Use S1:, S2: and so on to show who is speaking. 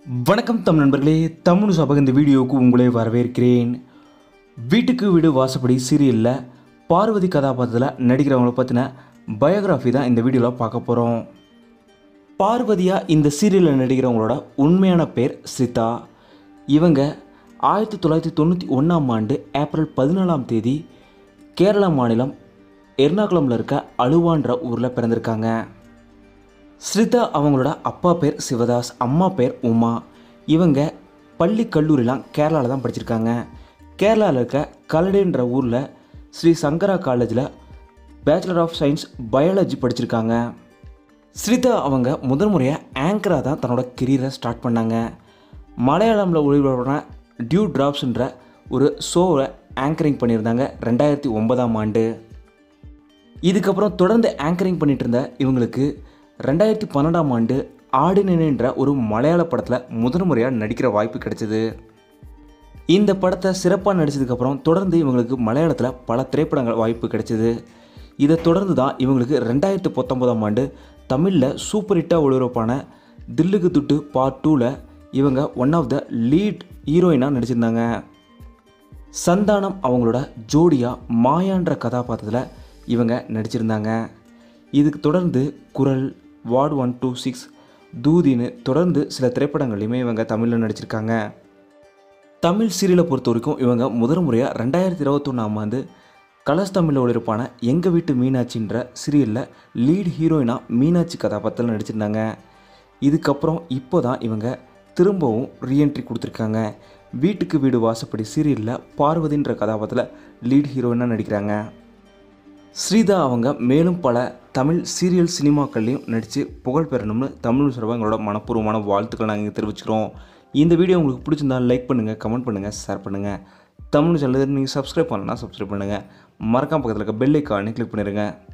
S1: வணக்கம் தமிழ் நண்பர்களே, தமிழ் சபக இந்த வீடியோவுக்கு உங்களை வரவேற்கிறேன். வீட்டுக்கு வீடு வாசப்படி சீரியலில் பார்வதி கதாபாத்திரத்தில் நடிக்கிறவங்கள பற்றின பயோகிராஃபி தான் இந்த வீடியோவில் பார்க்க போகிறோம். பார்வதியாக இந்த சீரியலில் நடிக்கிறவங்களோட உண்மையான பேர் ஸ்ரிதா. இவங்க 1991ஆம் ஆண்டு ஏப்ரல் 14ஆம் தேதி கேரளா மாநிலம் எர்ணாகுளமில் இருக்க அலுவான்ற ஊரில் பிறந்திருக்காங்க. ஸ்ரிதா அவங்களோட அப்பா பேர் சிவதாஸ், அம்மா பேர் உமா. இவங்க பள்ளி கல்லூரிலாம் கேரளாவில் தான் படிச்சிருக்காங்க. கேரளாவில் இருக்க கலடேன்ற ஊரில் ஸ்ரீ சங்கரா காலேஜில் பேச்சுலர் ஆஃப் சயின்ஸ் பயாலஜி படிச்சிருக்காங்க. ஸ்ரிதா அவங்க முதல் முறையாக ஆங்கராக தான் தன்னோட கெரியரை ஸ்டார்ட் பண்ணாங்க. மலையாளமில் ஒளிபரப்பான டியூ டிராப்ஸ்ன்ற ஒரு ஷோவை ஆங்கரிங் பண்ணியிருந்தாங்க 2009ஆம் ஆண்டு. இதுக்கப்புறம் தொடர்ந்து ஆங்கரிங் பண்ணிகிட்டு இருந்த இவங்களுக்கு 2012ஆம் ஆண்டு ஆடினேன்ற ஒரு மலையாள படத்தில் முதல் முறையாக நடிக்கிற வாய்ப்பு கிடைச்சிது. இந்த படத்தை சிறப்பாக நடித்ததுக்கப்புறம் தொடர்ந்து இவங்களுக்கு மலையாளத்தில் பல திரைப்படங்கள் வாய்ப்பு கிடைச்சிது. இதை தொடர்ந்து தான் இவங்களுக்கு 2019ஆம் ஆண்டு தமிழில் சூப்பர் ஹிட்டாக ஒளிபரப்பான தில்லுக்கு துட்டு பார்ட் 2ல் இவங்க ஒன் ஆஃப் த லீட் ஹீரோயினாக நடிச்சிருந்தாங்க. சந்தானம் அவங்களோட ஜோடியாக மாயான்ற கதாபாத்திரத்தில் இவங்க நடிச்சிருந்தாங்க. இதுக்கு தொடர்ந்து குரல், வார்டு 126, தூதின்னு தொடர்ந்து சில திரைப்படங்கள்லையுமே இவங்க தமிழில் நடிச்சிருக்காங்க. தமிழ் சீரியலை பொறுத்த வரைக்கும் இவங்க முதல் முறையாக 2021ஆம் ஆண்டு கலர்ஸ் தமிழில் ஒளிபரப்பான எங்கள் வீட்டு மீனாட்சின்ற சீரியலில் லீட் ஹீரோயினாக மீனாட்சி கதாபாத்திரத்தில் நடிச்சிருந்தாங்க. இதுக்கப்புறம் இப்போ தான் இவங்க திரும்பவும் ரீஎன்ட்ரி கொடுத்துருக்காங்க. வீட்டுக்கு வீடு வாசப்படி சீரியலில் பார்வதின்ற கதாபாத்திரத்தில் லீட் ஹீரோயினாக நடிக்கிறாங்க. ஸ்ரிதா அவங்க மேலும் பல தமிழ் சீரியல் சினிமாக்கள்லையும் நடித்து புகழ் பெறணும்னு தமிழ் சார்பாக எங்களோட மனப்பூர்வமான வாழ்த்துக்களை நாங்கள் இங்கே தெரிவிச்சுக்கிறோம். இந்த வீடியோ உங்களுக்கு பிடிச்சிருந்தால் லைக் பண்ணுங்கள், கமெண்ட் பண்ணுங்கள், ஷேர் பண்ணுங்கள். தமிழ் சேனல் நீங்கள் சப்ஸ்கிரைப் பண்ணலன்னா சப்ஸ்கிரைப் பண்ணுங்கள். மறக்காம பக்கத்தில் இருக்க பெல் ஐக்கானை கிளிக் பண்ணிடுங்க.